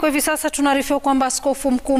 Kwingineko hivi sasa tunaarifiwa kwamba askofu mkuu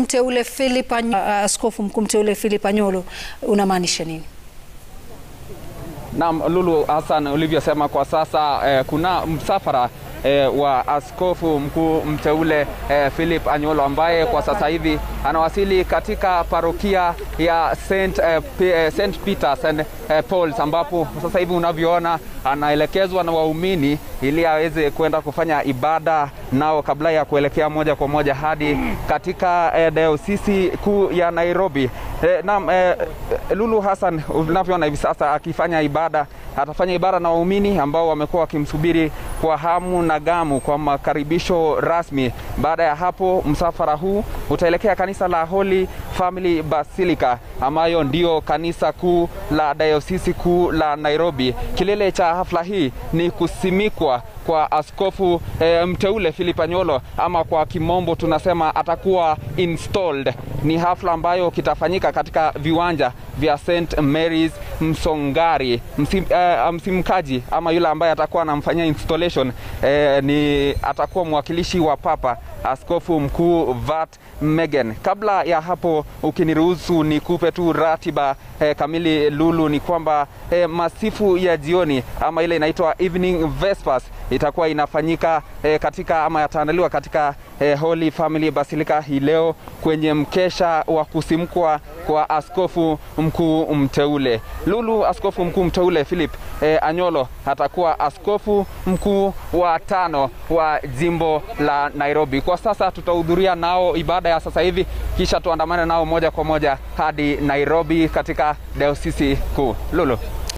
mteule Philip Anyolo, unamaanisha nini? Naam, Lulu Hassan, ulivyosema kwa sasa kuna msafara wa askofu mkuu mteule Philip Anyolo ambaye kwa sasa hivi anawasili katika parokia ya St. Peter's and Paul's, ambapo sasa hivi unavyoona anaelekezwa na waumini ili aweze kwenda kufanya ibada nao kabla ya kuelekea moja kwa moja hadi katika dayosisi kuu ya Nairobi. Naam, Lulu Hassan, unavyoona hivi sasa akifanya ibada, atafanya ibada na waumini ambao wamekuwa wakimsubiri kwa hamu na gamu kwa makaribisho rasmi. Baada ya hapo msafara huu utaelekea kanisa la Holy Family Basilica ambayo ndio kanisa kuu la dayosisi kuu la Nairobi. Kilele cha hafla hii ni kusimikwa kwa askofu mteule Philip Anyolo, ama kwa kimombo tunasema atakuwa installed. Ni hafla ambayo kitafanyika katika viwanja vya St. Mary's Msongari. Msimkaji ama yule ambaye atakuwa anamfanyia installation atakuwa mwakilishi wa Papa, askofu mkuu Vat Megan. Kabla ya hapo, ukiniruhusu nikupe tu ratiba kamili Lulu, ni kwamba masifu ya jioni ama ile inaitwa evening vespers itakuwa inafanyika yataandaliwa katika Holy Family Basilica hii leo kwenye mkesha wa kusimkwa kwa askofu mkuu mteule. Lulu, askofu mkuu mteule Philip Anyolo atakuwa askofu mkuu wa 5 wa jimbo la Nairobi. Kwa sasa tutahudhuria nao ibada ya sasa hivi, kisha tuandamane nao moja kwa moja hadi Nairobi katika dayosisi kuu. Lulu.